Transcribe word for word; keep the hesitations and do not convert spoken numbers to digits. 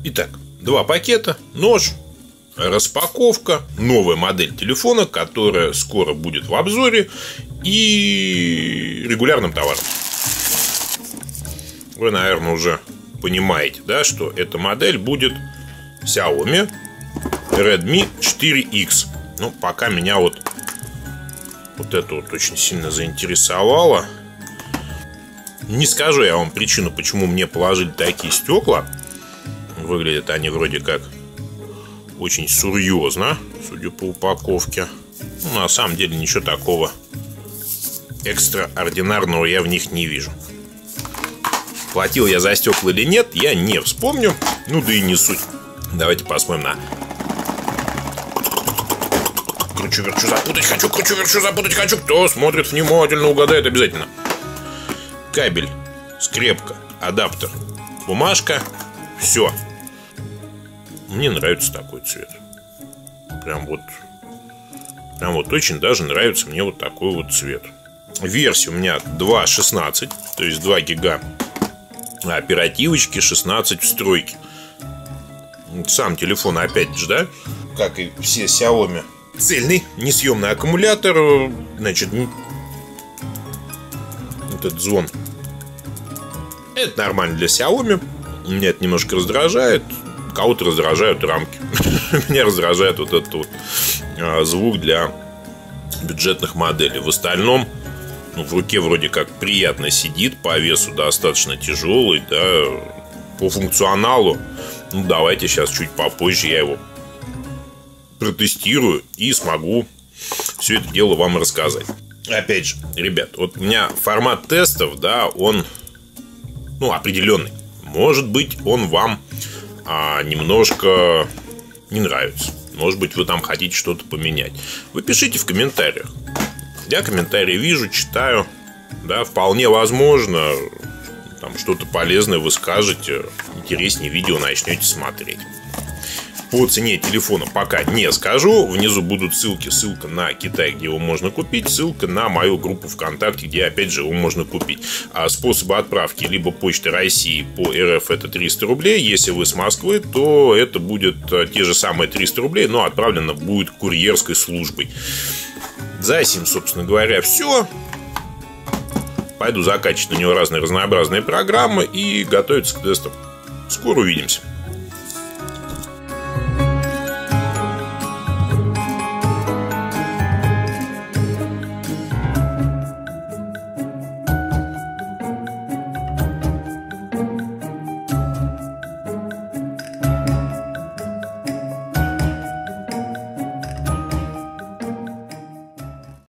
Итак, два пакета, нож, распаковка, новая модель телефона, которая скоро будет в обзоре, и регулярным товаром. Вы, наверное, уже понимаете, да, что эта модель будет Xiaomi Redmi четыре икс. Ну, пока меня вот Вот это вот очень сильно заинтересовало. Не скажу я вам причину, почему мне положили такие стекла. Выглядят они вроде как очень серьезно, судя по упаковке. Ну, на самом деле ничего такого экстраординарного я в них не вижу. Платил я за стекла или нет, я не вспомню. Ну да и не суть. Давайте посмотрим на... Кручу-верчу запутать хочу, кручу-верчу запутать хочу. Кто смотрит внимательно, угадает обязательно. Кабель, скрепка, адаптер, бумажка. Все. Мне нравится такой цвет. Прям вот Прям вот очень даже нравится мне вот такой вот цвет. Версия у меня два шестнадцать, то есть два гига оперативочки, шестнадцать встройки. Сам телефон, опять же, да, как и все Xiaomi, цельный, несъемный аккумулятор. Значит, вот этот звон, это нормально для Xiaomi. Меня это немножко раздражает. Кого-то раздражают рамки. Меня раздражает вот этот вот звук для бюджетных моделей. В остальном, ну, в руке вроде как приятно сидит, по весу достаточно тяжелый, да, по функционалу. Ну, давайте сейчас чуть попозже я его протестирую и смогу все это дело вам рассказать. Опять же, ребят, вот у меня формат тестов, да, он, ну, определенный. Может быть, он вам а, немножко не нравится. Может быть, вы там хотите что-то поменять. Вы пишите в комментариях. Я комментарии вижу, читаю. Да, вполне возможно, там что-то полезное вы скажете, интереснее видео начнете смотреть. По цене телефона пока не скажу. Внизу будут ссылки. Ссылка на Китай, где его можно купить. Ссылка на мою группу ВКонтакте, где опять же его можно купить. А способы отправки: либо Почта России по РФ, это триста рублей. Если вы с Москвы, то это будет те же самые триста рублей, но отправлено будет курьерской службой. За сим, собственно говоря, все. Пойду закачивать на него разные разнообразные программы и готовиться к тестам. Скоро увидимся.